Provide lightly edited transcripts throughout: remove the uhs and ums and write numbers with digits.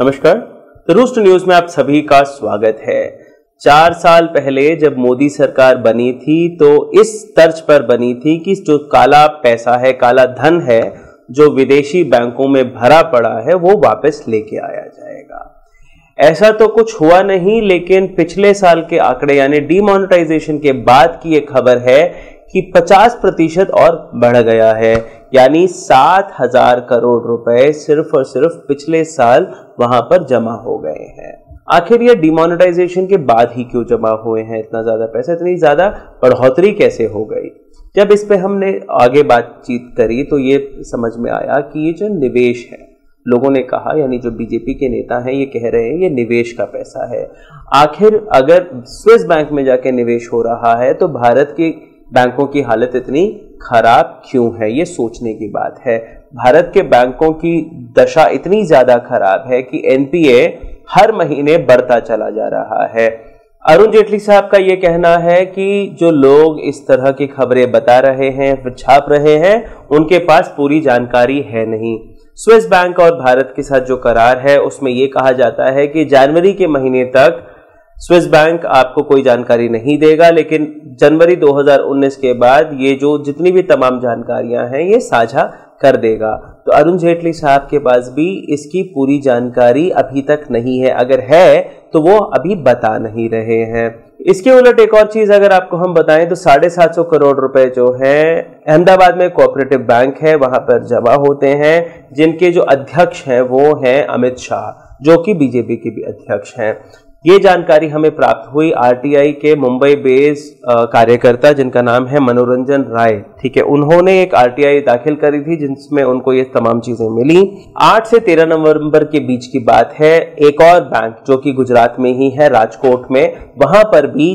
नमस्कार। तो roost news में आप सभी का स्वागत है। 4 साल पहले जब मोदी सरकार बनी थी तो इस तर्ज पर बनी थी कि जो काला पैसा है, काला धन है जो विदेशी बैंकों में भरा पड़ा है वो वापस लेके आया जाएगा। ऐसा तो कुछ हुआ नहीं, लेकिन पिछले साल के आंकड़े यानी डिमोनेटाइजेशन के बाद की एक खबर है कि 50% और बढ़ गया है, यानी 7,000 करोड़ रुपए सिर्फ और सिर्फ पिछले साल वहां पर जमा हो गए हैं। आखिर ये डिमोनेटाइजेशन के बाद ही क्यों जमा हुए हैं इतना ज्यादा पैसा, इतनी ज्यादा बढ़ोतरी कैसे हो गई? जब इस पे हमने आगे बातचीत करी तो ये समझ में आया कि ये जो निवेश है, लोगों ने कहा, यानी जो बीजेपी के नेता हैं ये कह रहे हैं ये निवेश का पैसा है। आखिर अगर स्विस बैंक में जाके निवेश हो रहा है तो भारत के बैंकों की हालत इतनी खराब क्यों है, ये सोचने की बात है। भारत के बैंकों की दशा इतनी ज्यादा खराब है कि एनपीए हर महीने बढ़ता चला जा रहा है। अरुण जेटली साहब का ये कहना है कि जो लोग इस तरह की खबरें बता रहे हैं, फिर छाप रहे हैं, उनके पास पूरी जानकारी है नहीं। स्विस बैंक और भारत के साथ जो करार है उसमें यह कहा जाता है कि जनवरी के महीने तक स्विस बैंक आपको कोई जानकारी नहीं देगा, लेकिन जनवरी 2019 के बाद ये जो जितनी भी तमाम जानकारियां हैं ये साझा कर देगा। तो अरुण जेटली साहब के पास भी इसकी पूरी जानकारी अभी तक नहीं है, अगर है तो वो अभी बता नहीं रहे हैं। इसके उलट एक और चीज अगर आपको हम बताएं तो 750 करोड़ रुपए जो है अहमदाबाद में कोऑपरेटिव बैंक है वहां पर जमा होते हैं, जिनके जो अध्यक्ष हैं वो हैं अमित शाह, जो कि बीजेपी के भी अध्यक्ष हैं। ये जानकारी हमें प्राप्त हुई आरटीआई के मुंबई बेस्ड कार्यकर्ता जिनका नाम है मनोरंजन राय, ठीक है, उन्होंने एक आरटीआई दाखिल करी थी जिसमें उनको ये तमाम चीजें मिली। 8 से 13 नवंबर के बीच की बात है। एक और बैंक जो कि गुजरात में ही है, राजकोट में, वहां पर भी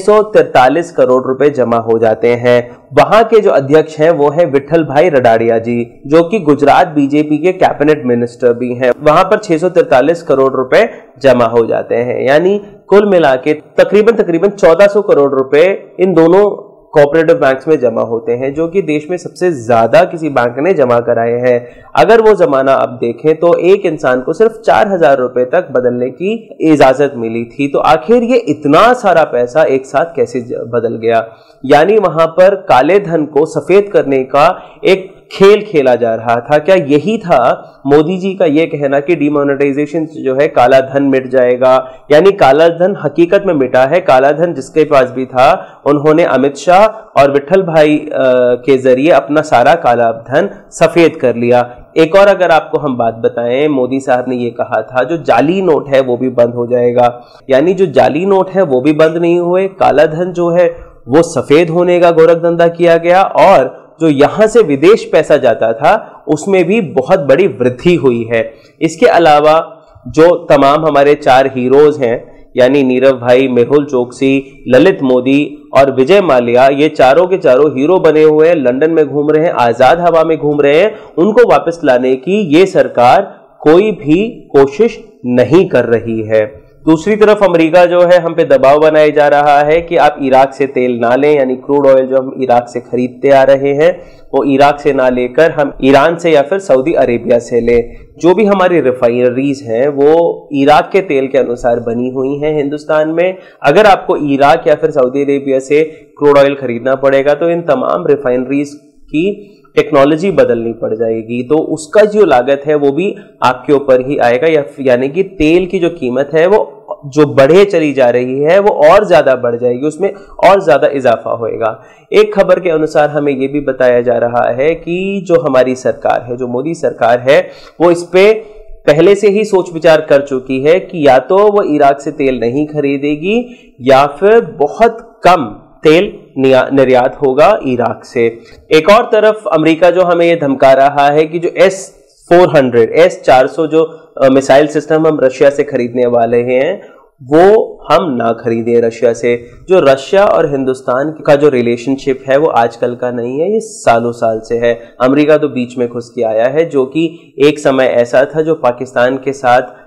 643 करोड़ रुपए जमा हो जाते हैं। वहां के जो अध्यक्ष हैं वो है विठल भाई रडाड़िया जी, जो कि गुजरात बीजेपी के कैबिनेट मिनिस्टर भी हैं। वहां पर 643 करोड़ रुपए जमा हो जाते हैं, यानी कुल मिला के तकरीबन 1400 करोड़ रुपए इन दोनों कोऑपरेटिव बैंक्स में जमा होते हैं, जो कि देश में सबसे ज्यादा किसी बैंक ने जमा कराए हैं। अगर वो जमाना अब देखें तो एक इंसान को सिर्फ 4,000 रुपए तक बदलने की इजाजत मिली थी। तो आखिर ये इतना सारा पैसा एक साथ कैसे बदल गया? यानी वहां पर काले धन को सफेद करने का एक खेल खेला जा रहा था। क्या यही था मोदी जी का यह कहना कि डिमोनेटाइजेशन जो है काला धन मिट जाएगा? यानी काला धन हकीकत में मिटा है। काला धन जिसके पास भी था उन्होंने अमित शाह और विठल भाई के जरिए अपना सारा काला धन सफेद कर लिया। एक और अगर आपको हम बात बताएं, मोदी साहब ने यह कहा था जो जाली नोट है वो भी बंद हो जाएगा। यानी जो जाली नोट है वो भी बंद नहीं हुए, काला धन जो है वो सफेद होने का गोरख धंधा किया गया, और जो यहां से विदेश पैसा जाता था उसमें भी बहुत बड़ी वृद्धि हुई है। इसके अलावा जो तमाम हमारे 4 हीरोज हैं, यानी नीरव भाई, मेहुल चोकसी, ललित मोदी और विजय माल्या, ये चारों के चारों हीरो बने हुए हैं, लंदन में घूम रहे हैं, आजाद हवा में घूम रहे हैं। उनको वापस लाने की ये सरकार कोई भी कोशिश नहीं कर रही है। दूसरी तरफ अमेरिका जो है हम पे दबाव बनाया जा रहा है कि आप इराक से तेल ना लें, यानी क्रूड ऑयल जो हम इराक से खरीदते आ रहे हैं वो इराक से ना लेकर हम ईरान से या फिर सऊदी अरेबिया से लें। जो भी हमारी रिफाइनरीज हैं वो इराक के तेल के अनुसार बनी हुई हैं हिंदुस्तान में। अगर आपको इराक या फिर सऊदी अरेबिया से क्रूड ऑयल खरीदना पड़ेगा तो इन तमाम रिफाइनरीज की टेक्नोलॉजी बदलनी पड़ जाएगी, तो उसका जो लागत है वो भी आपके ऊपर ही आएगा। यानी कि तेल की जो कीमत है वो जो बढ़े चली जा रही है वो और ज्यादा बढ़ जाएगी, उसमें और ज्यादा इजाफा होएगा। एक खबर के अनुसार हमें यह भी बताया जा रहा है कि जो हमारी सरकार है, जो मोदी सरकार है, वो इस पे पहले से ही सोच विचार कर चुकी है कि या तो वो इराक से तेल नहीं खरीदेगी या फिर बहुत कम तेल निर्यात होगा इराक से। एक और तरफ अमेरिका जो हमें ये धमका रहा है कि जो S-400, S-400 जो मिसाइल सिस्टम हम रशिया से खरीदने वाले हैं वो हम ना खरीदें रशिया से। जो रशिया और हिंदुस्तान का जो रिलेशनशिप है वो आजकल का नहीं है, ये सालों साल से है। अमेरिका तो बीच में घुस के आया है, जो कि एक समय ऐसा था जो पाकिस्तान के साथ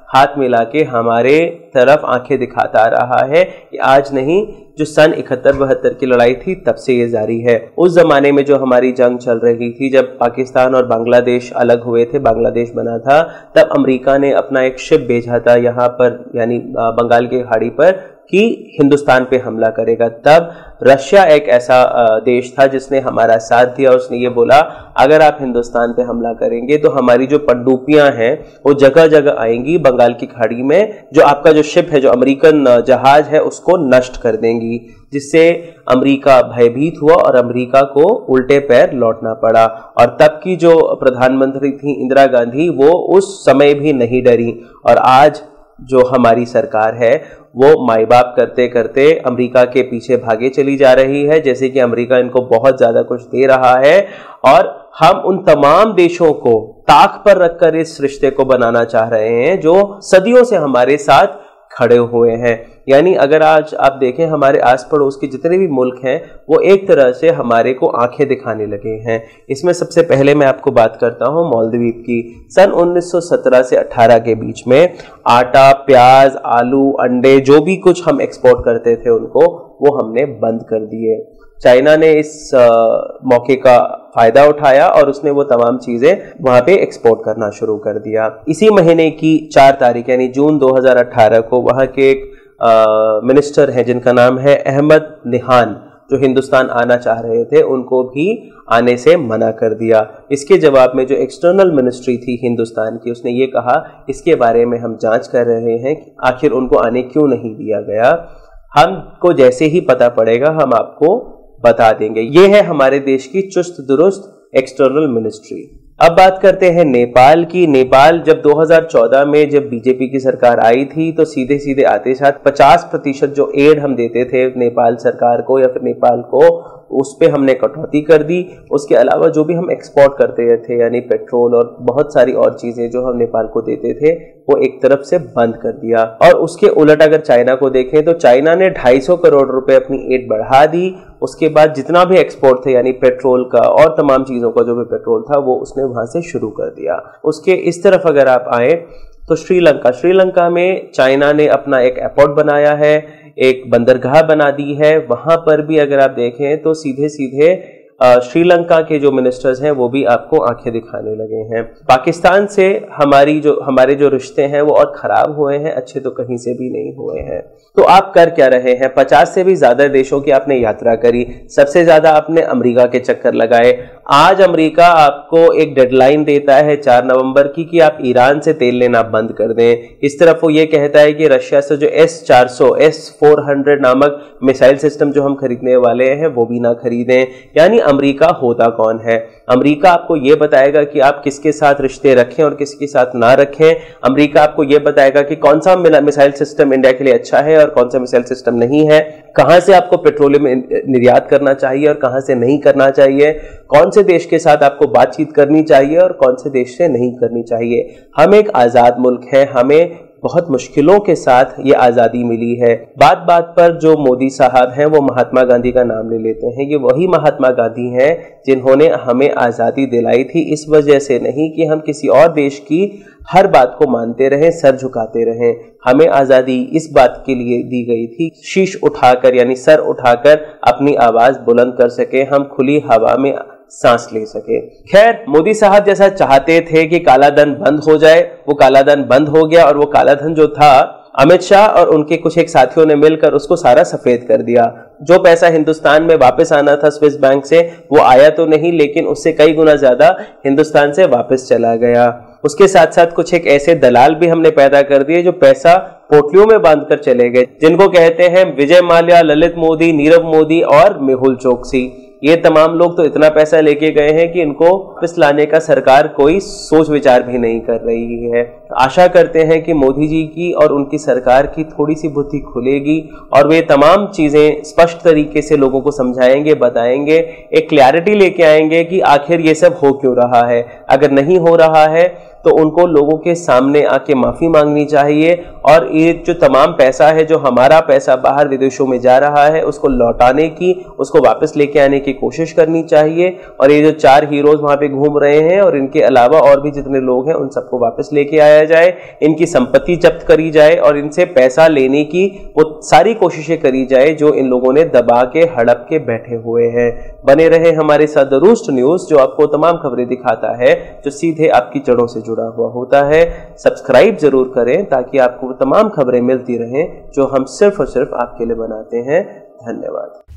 हाथ मिला के हमारे तरफ आंखें दिखाता रहा है कि आज नहीं, जो सन 71-72 की लड़ाई थी तब से ये जारी है। उस जमाने में जो हमारी जंग चल रही थी, जब पाकिस्तान और बांग्लादेश अलग हुए थे, बांग्लादेश बना था, तब अमेरिका ने अपना एक शिप भेजा था यहाँ पर, यानी बंगाल की खाड़ी पर, कि हिंदुस्तान पे हमला करेगा। तब रशिया एक ऐसा देश था जिसने हमारा साथ दिया। उसने ये बोला, अगर आप हिंदुस्तान पे हमला करेंगे तो हमारी जो पनडुब्बियां हैं वो जगह जगह आएंगी बंगाल की खाड़ी में, जो आपका जो शिप है, जो अमेरिकन जहाज है, उसको नष्ट कर देंगी, जिससे अमेरिका भयभीत हुआ और अमेरिका को उल्टे पैर लौटना पड़ा। और तब की जो प्रधानमंत्री थी इंदिरा गांधी, वो उस समय भी नहीं डरी। और आज जो हमारी सरकार है वो माई बाप करते करते अमेरिका के पीछे भागे चली जा रही है, जैसे कि अमेरिका इनको बहुत ज्यादा कुछ दे रहा है। और हम उन तमाम देशों को ताक पर रखकर इस रिश्ते को बनाना चाह रहे हैं जो सदियों से हमारे साथ खड़े हुए हैं। यानी अगर आज आप देखें, हमारे आस पड़ोस के जितने भी मुल्क हैं वो एक तरह से हमारे को आंखें दिखाने लगे हैं। इसमें सबसे पहले मैं आपको बात करता हूं मालदीव की। सन 1917 से 18 के बीच में आटा, प्याज, आलू, अंडे, जो भी कुछ हम एक्सपोर्ट करते थे उनको, वो हमने बंद कर दिए। चाइना ने इस मौके का फायदा उठाया और उसने वो तमाम चीजें वहां पे एक्सपोर्ट करना शुरू कर दिया। इसी महीने की 4 तारीख यानी जून 2018 को वहां के एक मिनिस्टर हैं जिनका नाम है अहमद निहान, जो हिंदुस्तान आना चाह रहे थे, उनको भी आने से मना कर दिया। इसके जवाब में जो एक्सटर्नल मिनिस्ट्री थी हिंदुस्तान की, उसने ये कहा, इसके बारे में हम जांच कर रहे हैं कि आखिर उनको आने क्यों नहीं दिया गया। हमको जैसे ही पता पड़ेगा हम आपको बता देंगे। ये है हमारे देश की चुस्त दुरुस्त एक्सटर्नल मिनिस्ट्री। अब बात करते हैं नेपाल की। नेपाल जब 2014 में जब बीजेपी की सरकार आई थी तो सीधे सीधे आते साथ 50% जो एड हम देते थे नेपाल सरकार को या फिर नेपाल को, उस पे हमने कटौती कर दी। उसके अलावा जो भी हम एक्सपोर्ट करते थे यानी पेट्रोल और बहुत सारी और चीजें जो हम नेपाल को देते थे वो एक तरफ से बंद कर दिया। और उसके उलट अगर चाइना को देखें तो चाइना ने 250 करोड़ रुपए अपनी एड बढ़ा दी। उसके बाद जितना भी एक्सपोर्ट थे यानी पेट्रोल का और तमाम चीजों का जो भी पेट्रोल था वो उसने वहां से शुरू कर दिया। उसके इस तरफ अगर आप आए तो श्रीलंका में चाइना ने अपना एक एयरपोर्ट बनाया है, एक बंदरगाह बना दी है। वहां पर भी अगर आप देखें तो सीधे सीधे श्रीलंका के जो मिनिस्टर्स हैं वो भी आपको आंखें दिखाने लगे हैं। पाकिस्तान से हमारे जो रिश्ते हैं वो और खराब हुए हैं, अच्छे तो कहीं से भी नहीं हुए हैं। तो आप कर क्या रहे हैं? 50 से भी ज्यादा देशों की आपने यात्रा करी, सबसे ज्यादा आपने अमेरिका के चक्कर लगाए। आज अमेरिका आपको एक डेडलाइन देता है 4 नवंबर की कि आप ईरान से तेल लेना बंद कर दें। इस तरफ वो ये कहता है कि रशिया से जो S-400, S-400 नामक मिसाइल सिस्टम जो हम खरीदने वाले हैं वो भी ना खरीदें। यानी अमेरिका होता कौन है? अमेरिका आपको ये बताएगा कि आप किसके साथ रिश्ते रखें और किसके साथ ना रखें। अमेरिका आपको ये बताएगा कि कौन सा मिसाइल सिस्टम इंडिया के लिए अच्छा है और कौन सा मिसाइल सिस्टम नहीं है, कहां से आपको पेट्रोलियम निर्यात करना चाहिए और कहां से नहीं करना चाहिए, कौन से देश के साथ आपको बातचीत करनी चाहिए और कौन से देश से नहीं करनी चाहिए। हम एक आजाद मुल्क है, हमें बहुत मुश्किलों के साथ ये आज़ादी मिली है। बात बात पर जो मोदी साहब हैं वो महात्मा गांधी का नाम ले लेते हैं। ये वही महात्मा गांधी हैं जिन्होंने हमें आज़ादी दिलाई थी, इस वजह से नहीं कि हम किसी और देश की हर बात को मानते रहें, सर झुकाते रहें। हमें आज़ादी इस बात के लिए दी गई थी, शीश उठाकर यानी सर उठाकर अपनी आवाज़ बुलंद कर सके, हम खुली हवा में सांस ले सके। खैर, मोदी साहब जैसा चाहते थे कि काला धन बंद हो जाए, वो काला धन बंद हो गया और वो काला धन जो था अमित शाह और उनके कुछ एक साथियों ने मिलकर उसको सारा सफेद कर दिया। जो पैसा हिंदुस्तान में वापस आना था स्विस बैंक से वो आया तो नहीं, लेकिन उससे कई गुना ज्यादा हिंदुस्तान से वापस चला गया। उसके साथ साथ कुछ एक ऐसे दलाल भी हमने पैदा कर दिए जो पैसा पोटलियों में बांधकर चले गए, जिनको कहते हैं विजय माल्या, ललित मोदी, नीरव मोदी और मेहुल चोकसी। ये तमाम लोग तो इतना पैसा लेके गए हैं कि इनको वापस लाने का सरकार कोई सोच विचार भी नहीं कर रही है। आशा करते हैं कि मोदी जी की और उनकी सरकार की थोड़ी सी बुद्धि खुलेगी और वे तमाम चीजें स्पष्ट तरीके से लोगों को समझाएंगे, बताएंगे, एक क्लैरिटी लेके आएंगे कि आखिर ये सब हो क्यों रहा है। अगर नहीं हो रहा है तो उनको लोगों के सामने आके माफी मांगनी चाहिए और ये जो तमाम पैसा है, जो हमारा पैसा बाहर विदेशों में जा रहा है, उसको लौटाने की, उसको वापस लेके आने की कोशिश करनी चाहिए। और ये जो 4 हीरोज वहां पे घूम रहे हैं और इनके अलावा और भी जितने लोग हैं, उन सबको वापस लेके आया जाए, इनकी संपत्ति जब्त करी जाए और इनसे पैसा लेने की वो सारी कोशिशें करी जाए जो इन लोगों ने दबा के हड़प के बैठे हुए हैं। बने रहे हमारे साथ रूस्ट न्यूज, जो आपको तमाम खबरें दिखाता है जो सीधे आपकी जड़ों से जुड़ा हुआ होता है। सब्सक्राइब जरूर करें ताकि आपको तमाम खबरें मिलती रहें जो हम सिर्फ और सिर्फ आपके लिए बनाते हैं। धन्यवाद।